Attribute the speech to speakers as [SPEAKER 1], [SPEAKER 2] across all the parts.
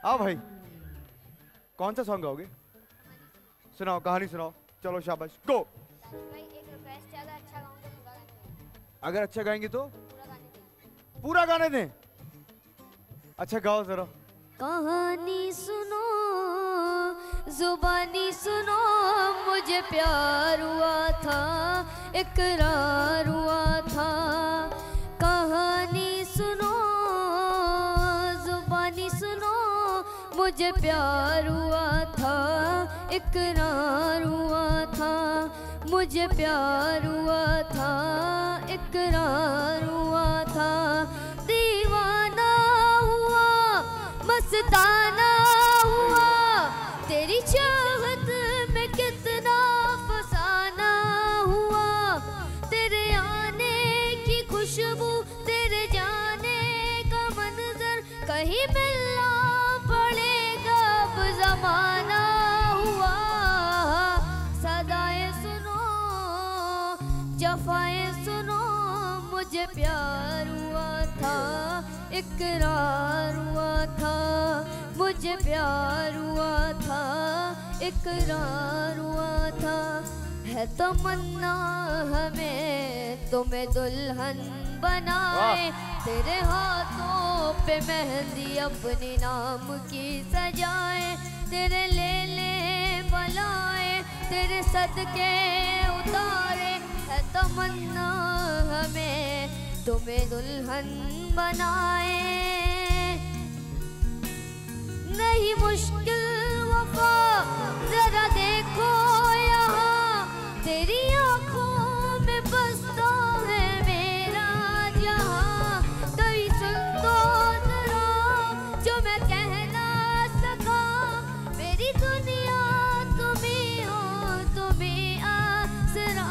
[SPEAKER 1] हाँ भाई, कौन सा सॉन्ग गाओगे? सुनाओ, कहानी सुनाओ। चलो शाबाश, गो। अगर अच्छा गाएंगे तो पूरा गाने दें। अच्छा गाओ जरा।
[SPEAKER 2] कहानी सुनो, जुबानी सुनो, मुझे प्यार हुआ था, इकरार हुआ था। कहानी सुनो, जुबानी सुनो, मुझे प्यार हुआ था, इकरार हुआ था। मुझे प्यार हुआ था, इकरार हुआ था। दीवाना हुआ, मस्ताना हुआ, तेरी चाहत में कितना फसाना हुआ। तेरे आने की खुशबू, तेरे जाने का मंजर, कहीं मिलना पड़ेगा अब जमाना हुआ। सदाएं सुनो, जफाएं सुनो, मुझे प्यार हुआ था, इकरार हुआ था। मुझे प्यार हुआ था, इकरार हुआ था। है तमन्ना हमें तुम्हें दुल्हन बनाए, तेरे हाथों पे मेहंदी अपने नाम की सजाए। तेरे ले बलाए, तेरे सदके उतारे। है तमन्ना हमें तुम्हें दुल्हन बनाए। नहीं मुश्किल वफा, जरा देखो यहाँ, तेरी आँखों में बसता है मेरा जहाँ। कभी सुन तो जरा जो मैं कह ना सका, मेरी दुनिया तुम्ही हो, तुम्ही आसरा।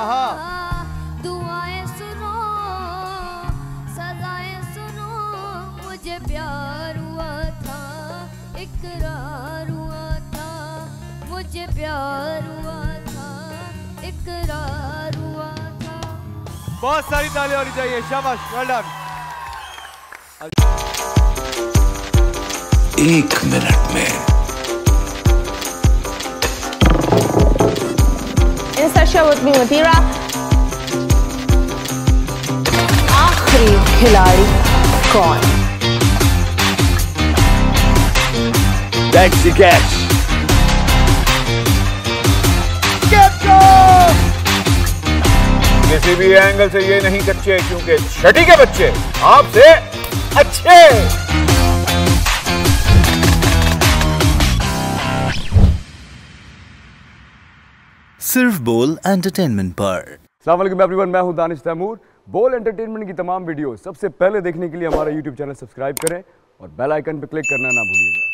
[SPEAKER 2] दुआएं सुनो, सदाएं सुनो, मुझे प्यार हुआ था, इकरार हुआ था। मुझे प्यार हुआ था, इकरार हुआ था।
[SPEAKER 1] बहुत सारी तालियां होनी चाहिए। शाबाश, वेल डन।
[SPEAKER 3] 1 मिनट में
[SPEAKER 4] Insta share with me Mathira. आखिरी खिलाड़ी कौन?
[SPEAKER 3] That's the catch.
[SPEAKER 1] Get go!
[SPEAKER 5] किसी भी एंगल से ये नहीं कच्चे, क्योंकि छठी के बच्चे आपसे अच्छे।
[SPEAKER 3] सिर्फ बोल एंटरटेनमेंट पर।
[SPEAKER 5] अस्सलाम वालेकुम एवरीवन, मैं हूं दानिश तैमूर। बोल एंटरटेनमेंट की तमाम वीडियो सबसे पहले देखने के लिए हमारा YouTube चैनल सब्सक्राइब करें और बेल आइकन पर क्लिक करना ना भूलिएगा।